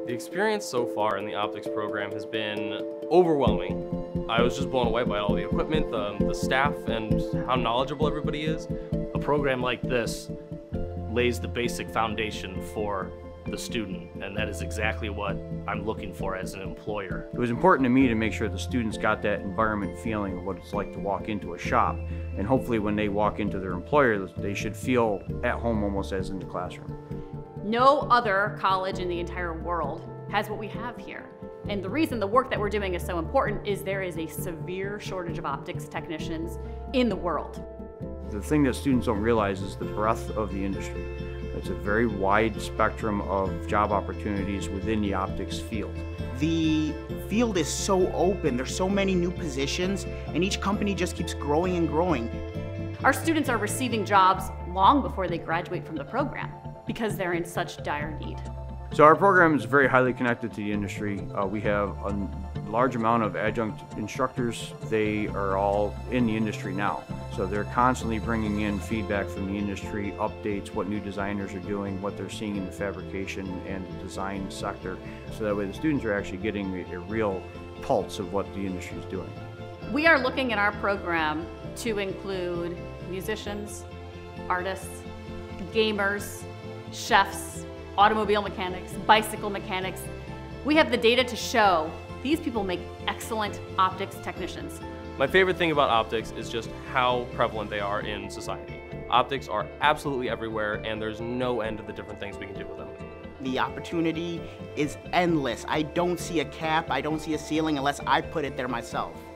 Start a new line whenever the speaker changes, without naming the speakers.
The experience so far in the optics program has been overwhelming. I was just blown away by all the equipment, the staff, and how knowledgeable everybody is.
A program like this lays the basic foundation for the student, and that is exactly what I'm looking for as an employer.
It was important to me to make sure the students got that environment feeling of what it's like to walk into a shop, and hopefully when they walk into their employer, they should feel at home almost as in the classroom.
No other college in the entire world has what we have here. And the reason the work that we're doing is so important is there is a severe shortage of optics technicians in the world.
The thing that students don't realize is the breadth of the industry. It's a very wide spectrum of job opportunities within the optics field.
The field is so open, there's so many new positions, and each company just keeps growing and growing.
Our students are receiving jobs long before they graduate from the program because they're in such dire need.
So our program is very highly connected to the industry. We have a large amount of adjunct instructors. They are all in the industry now. So they're constantly bringing in feedback from the industry, updates, what new designers are doing, what they're seeing in the fabrication and the design sector. So that way the students are actually getting a real pulse of what the industry is doing.
We are looking in our program to include musicians, artists, gamers, chefs, automobile mechanics, bicycle mechanics. We have the data to show these people make excellent optics technicians.
My favorite thing about optics is just how prevalent they are in society. Optics are absolutely everywhere, and there's no end to the different things we can do with them.
The opportunity is endless. I don't see a cap, I don't see a ceiling unless I put it there myself.